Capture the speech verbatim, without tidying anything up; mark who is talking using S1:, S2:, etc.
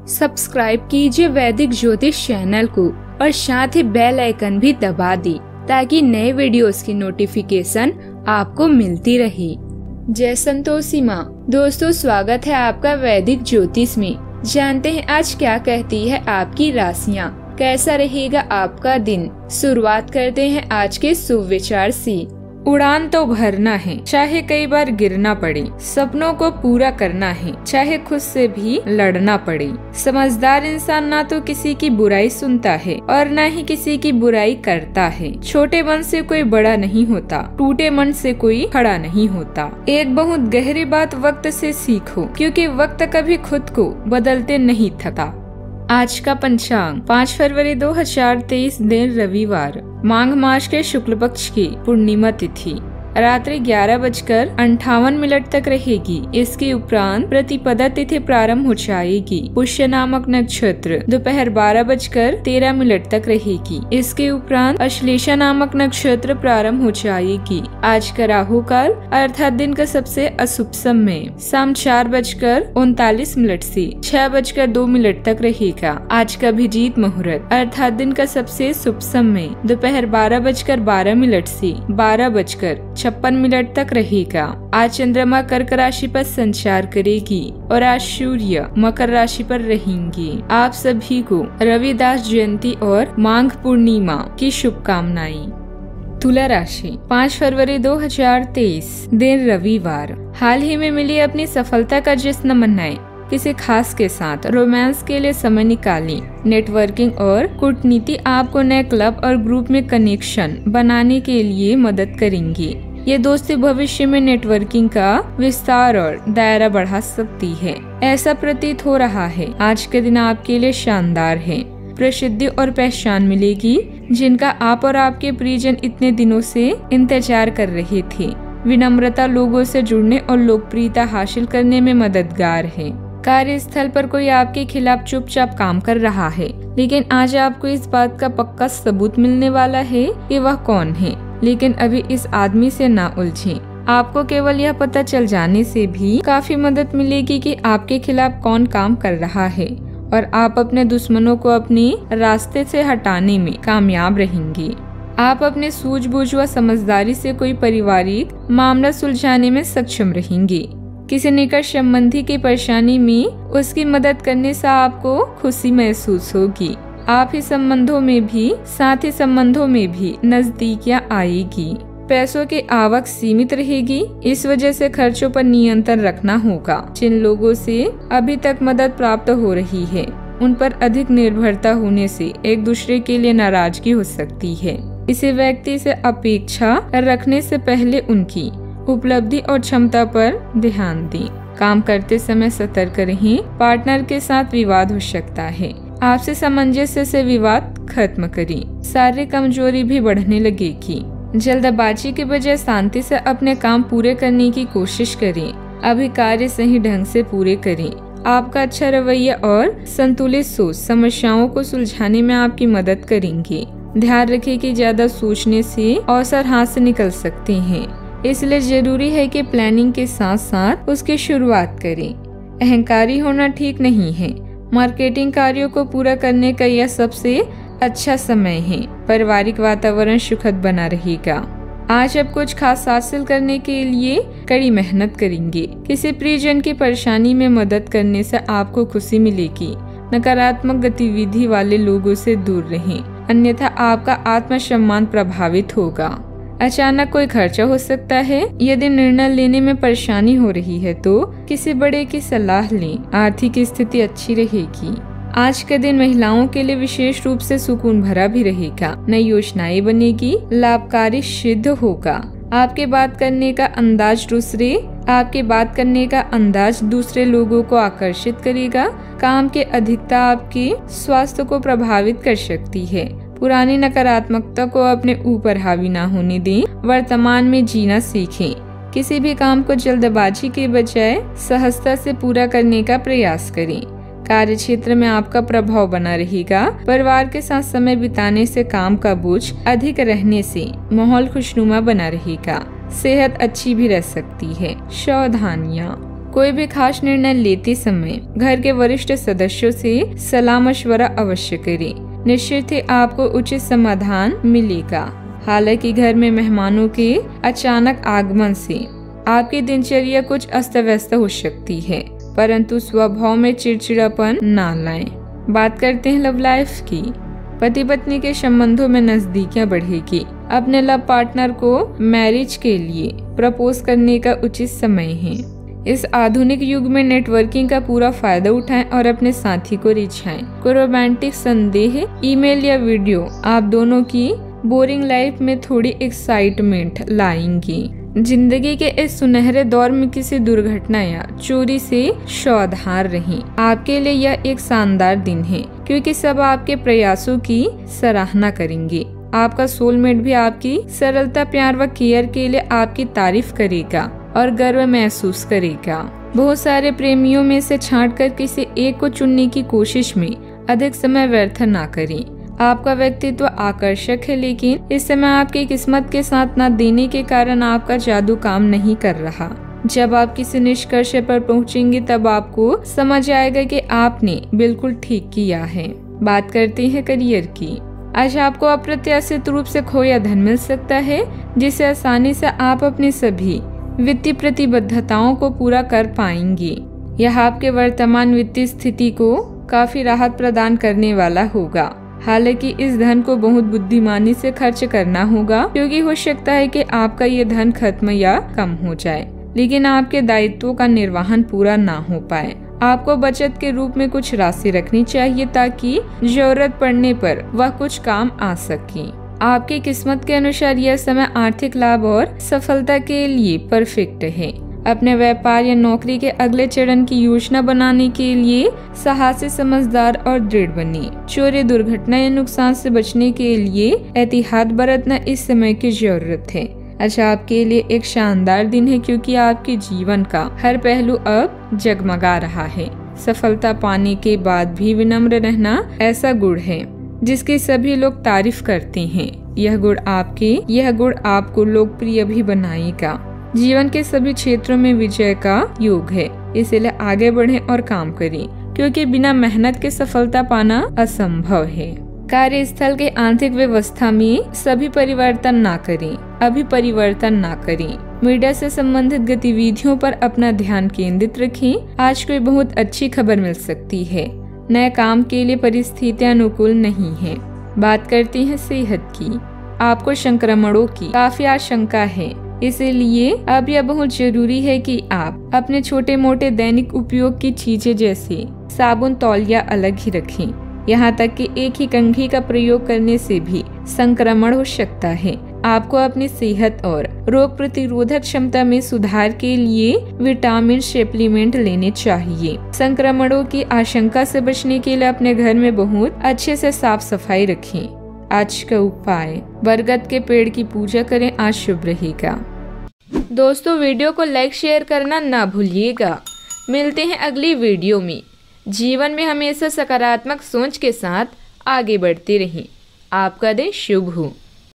S1: Subscribe कीजिए वैदिक ज्योतिष चैनल को और साथ ही बेल आइकन भी दबा दी ताकि नए वीडियोस की नोटिफिकेशन आपको मिलती रहे। जय संतोषी माँ। दोस्तों, स्वागत है आपका वैदिक ज्योतिष में। जानते हैं आज क्या कहती है आपकी राशियाँ, कैसा रहेगा आपका दिन। शुरुआत करते हैं आज के शुभ विचार से। उड़ान तो भरना है, चाहे कई बार गिरना पड़े। सपनों को पूरा करना है, चाहे खुद से भी लड़ना पड़े। समझदार इंसान ना तो किसी की बुराई सुनता है और ना ही किसी की बुराई करता है। छोटे मन से कोई बड़ा नहीं होता, टूटे मन से कोई खड़ा नहीं होता। एक बहुत गहरी बात वक्त से सीखो, क्योंकि वक्त कभी खुद को बदलते नहीं थका। आज का पंचांग पाँच फरवरी दो हजार तेईस, दिन रविवार, माघ मास के शुक्ल पक्ष की पूर्णिमा तिथि रात्रि ग्यारह बजकर अंठावन मिनट तक रहेगी। इसके उपरांत प्रतिपदा तिथि प्रारंभ हो जाएगी। पुष्य नामक नक्षत्र दोपहर बारह बजकर तेरह मिनट तक रहेगी। इसके उपरांत अश्लेषा नामक नक्षत्र प्रारंभ हो जाएगी। आज का राहु काल अर्थात दिन का सबसे अशुभ समय शाम चार बजकर उनतालीस मिनट से छह बजकर दो मिनट तक रहेगा। आज का अभिजीत मुहूर्त अर्थात दिन का सबसे शुभ समय दोपहर बारह बजकर बारह मिनट से बारह बजकर छप्पन मिनट तक रहेगा। आज चंद्रमा कर्क राशि पर संचार करेगी और आज सूर्य मकर राशि पर रहेंगे। आप सभी को रविदास जयंती और माघ पूर्णिमा की शुभकामनाएं। तुला राशि पाँच फरवरी दो हजार तेईस, दिन रविवार, हाल ही में मिली अपनी सफलता का जश्न मनाएं। किसी खास के साथ रोमांस के लिए समय निकालें। नेटवर्किंग और कूटनीति आपको नए क्लब और ग्रुप में कनेक्शन बनाने के लिए मदद करेंगे। ये दोस्ती भविष्य में नेटवर्किंग का विस्तार और दायरा बढ़ा सकती है, ऐसा प्रतीत हो रहा है। आज के दिन आपके लिए शानदार है। प्रसिद्धि और पहचान मिलेगी, जिनका आप और आपके परिजन इतने दिनों से इंतजार कर रहे थे। विनम्रता लोगों से जुड़ने और लोकप्रियता हासिल करने में मददगार है। कार्यस्थल पर कोई आपके खिलाफ चुपचाप काम कर रहा है, लेकिन आज आपको इस बात का पक्का सबूत मिलने वाला है कि वह कौन है। लेकिन अभी इस आदमी से ना उलझें। आपको केवल यह पता चल जाने से भी काफी मदद मिलेगी कि आपके खिलाफ कौन काम कर रहा है और आप अपने दुश्मनों को अपने रास्ते से हटाने में कामयाब रहेंगे। आप अपने सूझबूझ व समझदारी से कोई पारिवारिक मामला सुलझाने में सक्षम रहेंगे। किसी निकट संबंधी की परेशानी में उसकी मदद करने से आपको खुशी महसूस होगी। आप ही संबंधों में भी साथ ही संबंधों में भी नजदीकियां आएगी। पैसों की आवक सीमित रहेगी, इस वजह से खर्चों पर नियंत्रण रखना होगा। जिन लोगों से अभी तक मदद प्राप्त हो रही है, उन पर अधिक निर्भरता होने से एक दूसरे के लिए नाराजगी हो सकती है। किसी व्यक्ति से अपेक्षा रखने से पहले उनकी उपलब्धि और क्षमता पर ध्यान दें। काम करते समय सतर्क रहें। पार्टनर के साथ विवाद हो सकता है, आपसे सामंजस्य से विवाद खत्म करें। शारीरिक कमजोरी भी बढ़ने लगेगी। जल्दबाजी के बजाय शांति से अपने काम पूरे करने की कोशिश करें। अभी कार्य सही ढंग से पूरे करें। आपका अच्छा रवैया और संतुलित सोच समस्याओं को सुलझाने में आपकी मदद करेंगे। ध्यान रखें कि ज्यादा सोचने से अवसर हाथ से निकल सकते हैं, इसलिए जरूरी है कि प्लानिंग के साथ साथ उसकी शुरुआत करें। अहंकारी होना ठीक नहीं है। मार्केटिंग कार्यों को पूरा करने का यह सबसे अच्छा समय है। पारिवारिक वातावरण सुखद बना रहेगा। आज आप कुछ खास हासिल करने के लिए कड़ी मेहनत करेंगे। किसी परिजन की परेशानी में मदद करने से आपको खुशी मिलेगी। नकारात्मक गतिविधि वाले लोगों से दूर रहें, अन्यथा आपका आत्मसम्मान प्रभावित होगा। अचानक कोई खर्चा हो सकता है। यदि निर्णय लेने में परेशानी हो रही है तो किसी बड़े की सलाह लें। आर्थिक स्थिति अच्छी रहेगी। आज का दिन महिलाओं के लिए विशेष रूप से सुकून भरा भी रहेगा। नई योजनाएं बनेगी, लाभकारी सिद्ध होगा। आपके बात करने का अंदाज दूसरे आपके बात करने का अंदाज दूसरे लोगों को आकर्षित करेगा। काम की अधिकता आपके स्वास्थ्य को प्रभावित कर सकती है। पुरानी नकारात्मकता को अपने ऊपर हावी ना होने दें। वर्तमान में जीना सीखें। किसी भी काम को जल्दबाजी के बजाय सहजता से पूरा करने का प्रयास करें। कार्य क्षेत्र में आपका प्रभाव बना रहेगा। परिवार के साथ समय बिताने से काम का बोझ अधिक रहने से माहौल खुशनुमा बना रहेगा। सेहत अच्छी भी रह सकती है। सावधानियाँ। कोई भी खास निर्णय लेते समय घर के वरिष्ठ सदस्यों से सलाह मशवरा अवश्य करें। निश्चित ही आपको उचित समाधान मिलेगा। हालांकि घर में मेहमानों के अचानक आगमन से आपकी दिनचर्या कुछ अस्त व्यस्त हो सकती है, परंतु स्वभाव में चिड़चिड़ापन ना लाएं। बात करते हैं लव लाइफ की। पति पत्नी के संबंधों में नजदीकियां बढ़ेगी। अपने लव पार्टनर को मैरिज के लिए प्रपोज करने का उचित समय है। इस आधुनिक युग में नेटवर्किंग का पूरा फायदा उठाएं और अपने साथी को रिझाएं। कोई रोमांटिक संदेह, ईमेल या वीडियो आप दोनों की बोरिंग लाइफ में थोड़ी एक्साइटमेंट लाएंगी। जिंदगी के इस सुनहरे दौर में किसी दुर्घटना या चोरी से सावधान रहें। आपके लिए यह एक शानदार दिन है, क्योंकि सब आपके प्रयासों की सराहना करेंगे। आपका सोलमेट भी आपकी सरलता, प्यार व केयर के लिए आपकी तारीफ करेगा और गर्व महसूस करेगा। बहुत सारे प्रेमियों में से छांटकर किसी एक को चुनने की कोशिश में अधिक समय व्यर्थ ना करें। आपका व्यक्तित्व आकर्षक है, लेकिन इस समय आपकी किस्मत के साथ न देने के कारण आपका जादू काम नहीं कर रहा। जब आप किसी निष्कर्ष पर पहुंचेंगे तब आपको समझ आएगा कि आपने बिल्कुल ठीक किया है। बात करते हैं करियर की। आज आपको अप्रत्याशित रूप से खोया धन मिल सकता है, जिससे आसानी से आप अपनी सभी वित्तीय प्रतिबद्धताओं को पूरा कर पाएंगे। यह आपके वर्तमान वित्तीय स्थिति को काफी राहत प्रदान करने वाला होगा। हालांकि इस धन को बहुत बुद्धिमानी से खर्च करना होगा, क्योंकि हो सकता है कि आपका ये धन खत्म या कम हो जाए, लेकिन आपके दायित्वों का निर्वहन पूरा ना हो पाए। आपको बचत के रूप में कुछ राशि रखनी चाहिए, ताकि जरूरत पड़ने पर वह कुछ काम आ सके। आपकी किस्मत के अनुसार यह समय आर्थिक लाभ और सफलता के लिए परफेक्ट है। अपने व्यापार या नौकरी के अगले चरण की योजना बनाने के लिए साहसी, समझदार और दृढ़ बने। चोरी, दुर्घटना या नुकसान से बचने के लिए एहतियात बरतना इस समय की जरूरत है। अच्छा, आपके लिए एक शानदार दिन है, क्योंकि आपके जीवन का हर पहलू अब जगमगा रहा है। सफलता पाने के बाद भी विनम्र रहना ऐसा गुण है जिसकी सभी लोग तारीफ करते हैं। यह गुण आपके यह गुण आपको लोकप्रिय भी बनाएगा। जीवन के सभी क्षेत्रों में विजय का योग है, इसलिए आगे बढ़ें और काम करें, क्योंकि बिना मेहनत के सफलता पाना असंभव है। कार्यस्थल के आर्थिक व्यवस्था में सभी परिवर्तन ना करें, अभी परिवर्तन ना करें। मीडिया से संबंधित गतिविधियों पर अपना ध्यान केंद्रित रखें। आज कोई बहुत अच्छी खबर मिल सकती है। नए काम के लिए परिस्थितियां अनुकूल नहीं है। बात करते हैं सेहत की। आपको संक्रमणों की काफी आशंका है, इसीलिए अब यह बहुत जरूरी है कि आप अपने छोटे मोटे दैनिक उपयोग की चीजें जैसे साबुन, तौलिया अलग ही रखें। यहाँ तक कि एक ही कंघी का प्रयोग करने से भी संक्रमण हो सकता है। आपको अपनी सेहत और रोग प्रतिरोधक क्षमता में सुधार के लिए विटामिन सप्लीमेंट लेने चाहिए। संक्रमणों की आशंका से बचने के लिए अपने घर में बहुत अच्छे से साफ सफाई रखें। आज का उपाय, बरगद के पेड़ की पूजा करें, आज शुभ रहेगा। दोस्तों, वीडियो को लाइक शेयर करना ना भूलिएगा। मिलते हैं अगली वीडियो में। जीवन में हमेशा सकारात्मक सोच के साथ आगे बढ़ते रहें। आपका दिन शुभ हो।